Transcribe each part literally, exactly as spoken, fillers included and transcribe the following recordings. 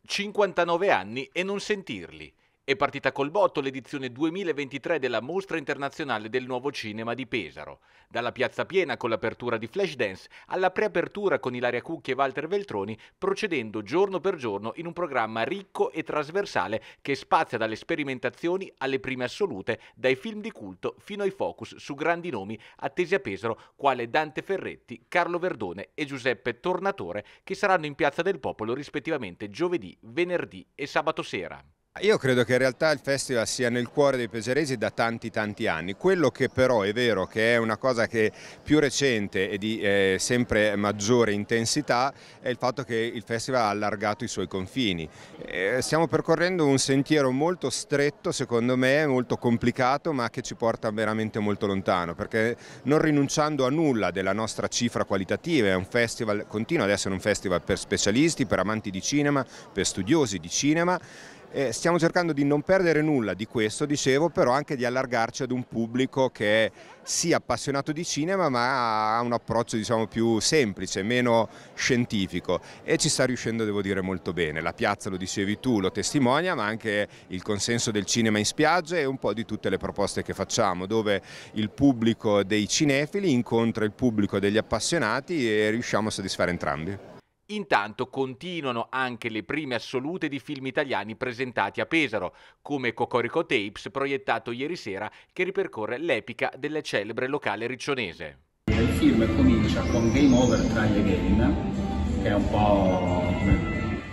cinquantanove anni e non sentirli. È partita col botto l'edizione duemilaventitré della Mostra Internazionale del Nuovo Cinema di Pesaro. Dalla piazza piena con l'apertura di Flashdance alla preapertura con Ilaria Cucchi e Walter Veltroni, procedendo giorno per giorno in un programma ricco e trasversale che spazia dalle sperimentazioni alle prime assolute, dai film di culto fino ai focus su grandi nomi attesi a Pesaro quale Dante Ferretti, Carlo Verdone e Giuseppe Tornatore, che saranno in Piazza del Popolo rispettivamente giovedì, venerdì e sabato sera. Io credo che in realtà il festival sia nel cuore dei pesaresi da tanti tanti anni. Quello che però è vero che è una cosa che è più recente e di eh, sempre maggiore intensità è il fatto che il festival ha allargato i suoi confini. Eh, stiamo percorrendo un sentiero molto stretto, secondo me, molto complicato, ma che ci porta veramente molto lontano, perché non rinunciando a nulla della nostra cifra qualitativa, è un festival, continua ad essere un festival per specialisti, per amanti di cinema, per studiosi di cinema. Eh, stiamo cercando di non perdere nulla di questo, dicevo, però anche di allargarci ad un pubblico che è sì appassionato di cinema, ma ha un approccio, diciamo, più semplice, meno scientifico, e ci sta riuscendo, devo dire, molto bene. La piazza, lo dicevi tu, lo testimonia, ma anche il consenso del cinema in spiaggia e un po' di tutte le proposte che facciamo, dove il pubblico dei cinefili incontra il pubblico degli appassionati e riusciamo a soddisfare entrambi. Intanto continuano anche le prime assolute di film italiani presentati a Pesaro, come Cocorico Tapes, proiettato ieri sera, che ripercorre l'epica del celebre locale riccionese. Il film comincia con Game Over, Try Again, che è un po' come...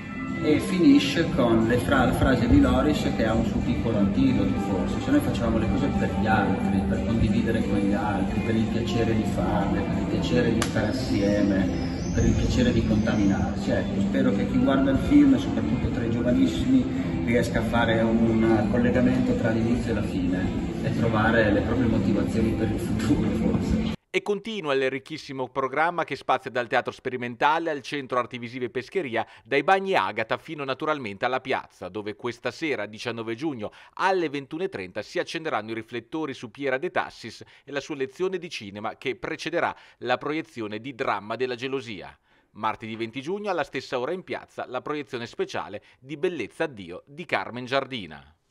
e finisce con le fra... la frase di Loris che ha un suo piccolo antidoto forse. Se noi facevamo le cose per gli altri, per condividere con gli altri, per il piacere di farle, per il piacere di stare assieme, per il piacere di contaminarsi. Ecco, spero che chi guarda il film, soprattutto tra i giovanissimi, riesca a fare un collegamento tra l'inizio e la fine e trovare le proprie motivazioni per il futuro, forse. E continua il ricchissimo programma che spazia dal teatro sperimentale al centro arti visive e pescheria, dai bagni Agata fino naturalmente alla piazza, dove questa sera, diciannove giugno, alle ventuno e trenta si accenderanno i riflettori su Piera De Tassis e la sua lezione di cinema che precederà la proiezione di Dramma della gelosia. Martedì venti giugno, alla stessa ora in piazza, la proiezione speciale di Bellezza Addio di Carmen Giardina.